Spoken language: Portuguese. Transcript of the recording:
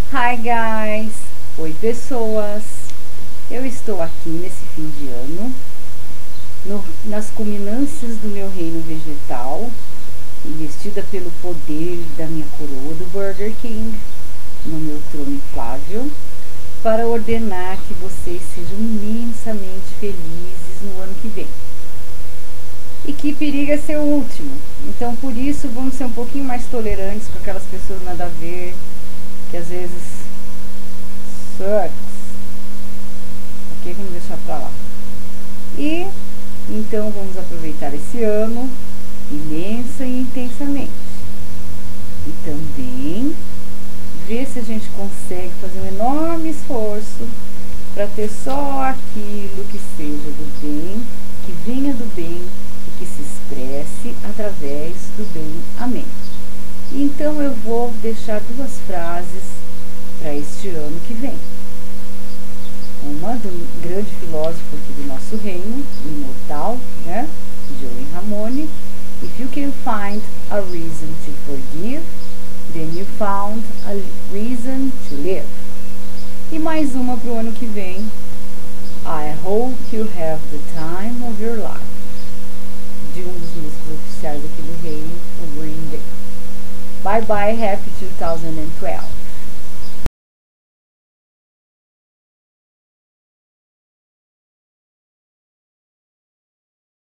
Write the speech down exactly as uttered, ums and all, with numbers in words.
Hi guys! Oi pessoas! Eu estou aqui nesse fim de ano, no, nas culminâncias do meu reino vegetal, investida pelo poder da minha coroa do Burger King, no meu trono inflável, para ordenar que vocês sejam imensamente felizes no ano que vem. E que periga ser o último. Então por isso vamos ser um pouquinho mais tolerantes com aquelas pessoas nada a ver, que às vezes sucks. Ok, vamos deixar pra lá. E então vamos aproveitar esse ano imensa e intensamente. E também ver se a gente consegue fazer um enorme esforço para ter só aquilo que seja do bem, que venha do bem e que se expresse através do bem. Amém. Então eu vou deixar duas frases para este ano que vem. Uma do grande filósofo aqui do nosso reino, imortal, né? Joey Ramone. If you can find a reason to forgive, then you found a reason to live. E mais uma para o ano que vem. I hope you have the time of your life. De um dos músicos oficiais aqui do reino, o Green Day. Bye bye, happy two thousand twelve.